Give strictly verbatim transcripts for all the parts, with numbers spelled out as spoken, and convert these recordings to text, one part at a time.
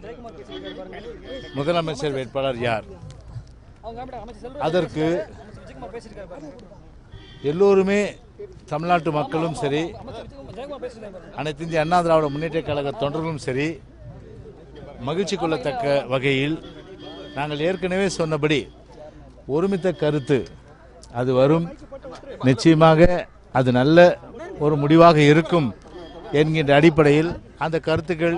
முதலமைச்சர் வேட்பாளர் யார்? அதற்கு எல்லோருமே தமிழ்நாட்டு மக்களும் சரி, அனைத்து இந்திய அண்ணா திராவிட முன்னேற்ற கழக தொண்டர்களும் சரி மகிழ்ச்சி கொள்ளத்தக்க வகையில் நாங்கள் ஏற்கனவே சொன்னபடி ஒருமித்த கருத்து அது வரும். நிச்சயமாக அது நல்ல ஒரு முடிவாக இருக்கும் என்கின்ற அடிப்படையில் அந்த கருத்துக்கள்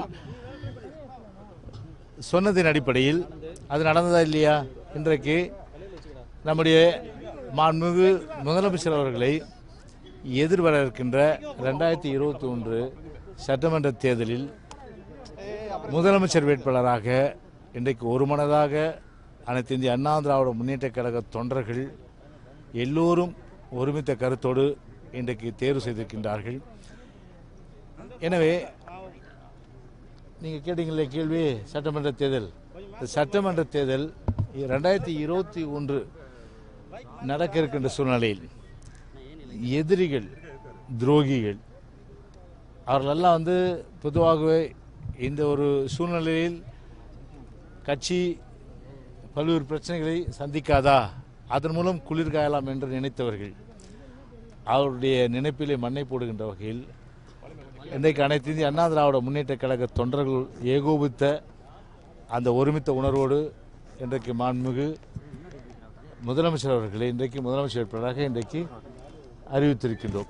சொன்னதின் அடிப்படையில் அது நடந்ததா இல்லையா? இன்றைக்கு நம்முடைய மாண்புமிகு முதலமைச்சர் அவர்களை எதிர்வர இருக்கின்ற ரெண்டாயிரத்தி இருபத்தி ஒன்று சட்டமன்ற தேர்தலில் முதலமைச்சர் வேட்பாளராக இன்றைக்கு ஒருமனதாக அனைத்து இந்திய அண்ணா திராவிட முன்னேற்ற கழக தொண்டர்கள் எல்லோரும் ஒருமித்த கருத்தோடு இன்றைக்கு தேர்வு செய்திருக்கின்றார்கள். எனவே நீங்கள் கேட்டீங்களே கேள்வி, சட்டமன்ற தேர்தல் சட்டமன்ற தேர்தல் ரெண்டாயிரத்தி இருபத்தி ஒன்று நடக்க இருக்கின்ற சூழ்நிலையில் எதிரிகள், துரோகிகள் அவர்களெல்லாம் வந்து பொதுவாகவே இந்த ஒரு சூழ்நிலையில் கட்சி பல்வேறு பிரச்சனைகளை சந்திக்காதா, அதன் மூலம் குளிர் காயலாம் என்று நினைத்தவர்கள் அவருடைய நினைப்பிலே மண்ணை போடுகின்ற வகையில் இன்றைக்கு அனைத்து இந்திய அண்ணா திராவிட முன்னேற்ற கழக தொண்டர்கள் ஏகோபித்த அந்த ஒருமித்த உணர்வோடு இன்றைக்கு மாண்புமிகு முதலமைச்சர் அவர்களை இன்றைக்கு முதலமைச்சர் வேட்பாளராக இன்றைக்கு அறிவித்திருக்கின்றோம்.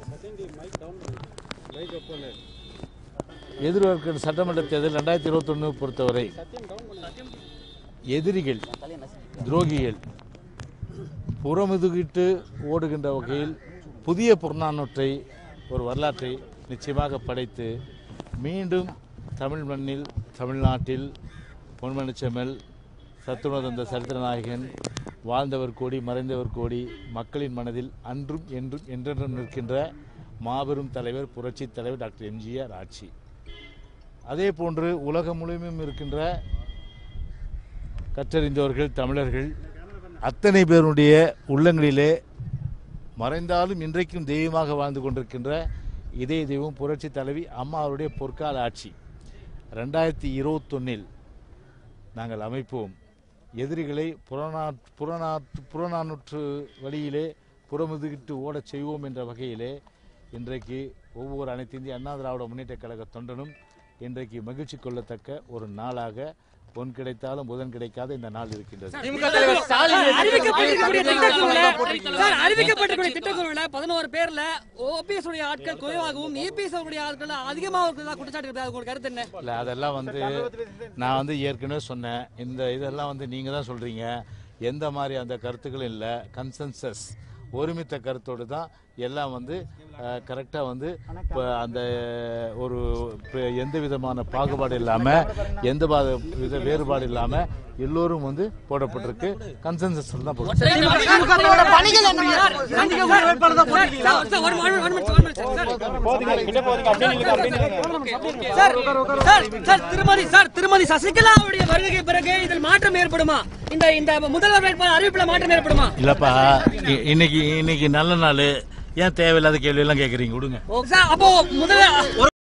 எதிர்வருக்கின்ற சட்டமன்ற தேர்தல் ரெண்டாயிரத்தி இருபத்தி ஒன்று பொறுத்தவரை எதிரிகள், துரோகிகள் புறமுதுகிட்டு ஓடுகின்ற வகையில் புதிய புறநானூற்றை, ஒரு வரலாற்றை நிச்சயமாக படைத்து மீண்டும் தமிழ் மண்ணில், தமிழ்நாட்டில் பொன்மனச்செம்மல், சத்துணர்ந்த சரித்திர நாயகன், வாழ்ந்தவர் கோடி மறைந்தவர் கோடி, மக்களின் மனதில் அன்றும் என்றும் என்றென்றும் நிற்கின்ற மாபெரும் தலைவர், புரட்சி தலைவர் டாக்டர் எம்ஜிஆர் ஆட்சி. அதே போன்று உலகம் முழுமையும் இருக்கின்ற கற்றறிந்தவர்கள், தமிழர்கள் அத்தனை பேருடைய உள்ளங்களிலே மறைந்தாலும் இன்றைக்கும் தெய்வமாக வாழ்ந்து கொண்டிருக்கின்ற இதே தெய்வம் புரட்சி தலைவி அம்மா அவருடைய பொற்கால ஆட்சி. ரெண்டாயிரத்தி இருபத்தொன்னில் நாங்கள் அமைப்போம். எதிரிகளை புறநாற்று புறநாற்று புறநானூற்று வழியிலே புறமுதுகிட்டு ஓடச் செய்வோம் என்ற வகையிலே இன்றைக்கு ஒவ்வொரு அனைத்து இந்திய அண்ணா திராவிட முன்னேற்ற கழக தொண்டனும் இன்றைக்கு மகிழ்ச்சி கொள்ளத்தக்க ஒரு நாளாக பொன் கிடைத்தாலும் புதன் கிடைக்காத இந்த நாள் இருக்கின்றது. பதினோரு பேர்ல ஓபிஎஸ் உடைய ஆட்கள் குறைவாகவும் இபிஎஸ் உடைய ஆட்கள் அதிகமாக குற்றச்சாட்டு கருத்து என்ன? இல்ல, அதெல்லாம் வந்து நான் வந்து ஏற்கனவே சொன்னேன். இந்த இதெல்லாம் வந்து நீங்க தான் சொல்றீங்க. எந்த மாதிரி அந்த கருத்துக்களும் இல்லை. கன்சென்சஸ், ஒருமித்த கருத்தோடு தான் எல்லாம் வந்து கரெக்டாக வந்து இப்போ அந்த ஒரு எந்த விதமான பாகுபாடு இல்லாமல், எந்த வித வேறுபாடு இல்லாமல் எல்லோரும் வந்து போடப்பட்டிருக்கு. கன்சென்சஸ் தான் திருமதி சார் திருமதி சசிகலாவுடைய வருகை பிறகு இதில் மாற்றம் ஏற்படுமா? இந்த இந்த முதல்வர் வேட்பாளர் அறிவிப்புல மாற்றம் ஏற்படுமா? இல்லப்பா, இன்னைக்கு இன்னைக்கு நல்ல நாள், ஏன் தேவையில்லாத கேள்வி எல்லாம் கேட்குறீங்க? விடுங்க. அப்போ முதல்வர்